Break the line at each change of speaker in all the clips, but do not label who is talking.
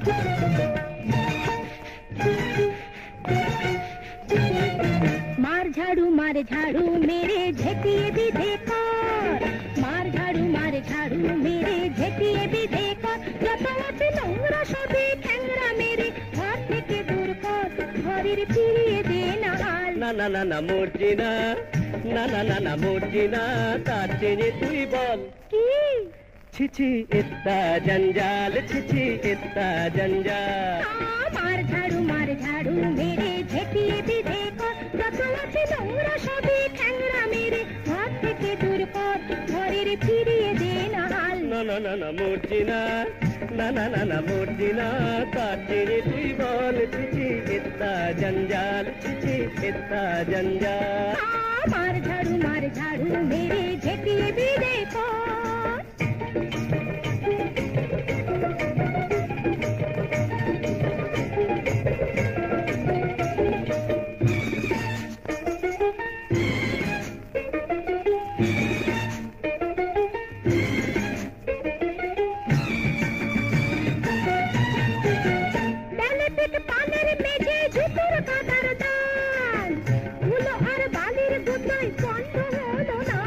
मार झाड़ू मेरे झेटिए भी देखो, मार झाड़ू मेरे झेटिए भी देखो, যত আছে নোংরা সবই ঠ্যাংরা মেরে ঘর থেকে দূর কর, ঘরের ফিরিয়ে দে না হাল।
না না না না মরছি না, না না না না মরছি না, তার চেয়ে তুই বল
কি?
ছিছি ইত্তা জঞ্জাল, ছিছি ইত্তা জঞ্জাল।
মার ঝাড়ু মেরে ঝেঁটিয়ে भी देखो, যত আছে নোংরা সবই ঠ্যাংরা মেরে ঘর থেকে দূর কর, ঘরের ফিরিয়ে দে না হাল।
না না না না মরছি না, না না না না মরছি না, তার চেয়ে তুই বল ছিছি ইত্তা জঞ্জাল, ছিছি ইত্তা জঞ্জাল।
মার ঝাড়ু মেরে ঝেঁটিয়ে भी देखो। পানের মেঝে জুতোর কাদার দান, ধুলো আর বালির গুদায় বন্ধ হলো না।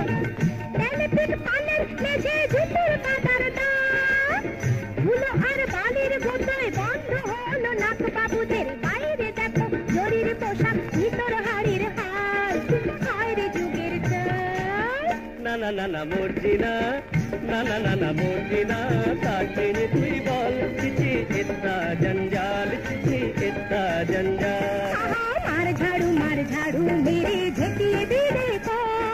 পানের মেঝে জুতোর কাদার দান, ধুলো আর বালির গুদায় বন্ধ হলো না। বাবুদের বাইরে দেখো জরির পোশাক, ভিতর হাড়ির হাল, হায়রে যুগের চাল।
না না না না মরছি না, না না না না মরছি না, তার চেয়ে তুই বল ছিছি ইত্তা জঞ্জাল, ছিছি ইত্তা জঞ্জাল।
মার ঝাড়ু মেরে ঝেঁটিয়ে भी देखो।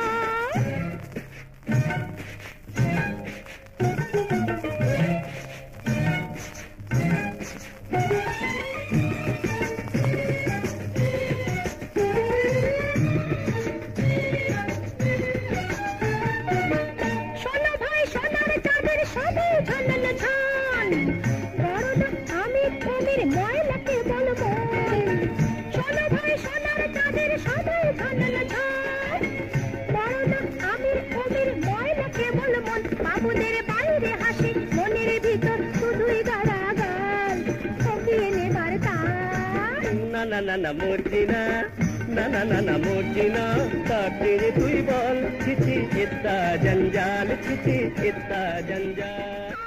শোনো ভাই সোনার চাঁদের সবে ঝানল ঝান, বড় আমি কুমির ময়লাকে বলবো। শোনো ভাই সোনার চাঁদের সবে ঝানল ঝান, বড় আমি কুমির ময়লাকে বলবো। বাবুদের বাইরে হাসি, মনের ভিতর শুধুই গালাগাল, ঠকিয়ে নেবার তাল।
না না না না মরছি না, না না না না মরছি না, তার চেয়ে তুই বল ছিছি ইত্তা জঞ্জাল, ছিছি ইত্তা জঞ্জাল।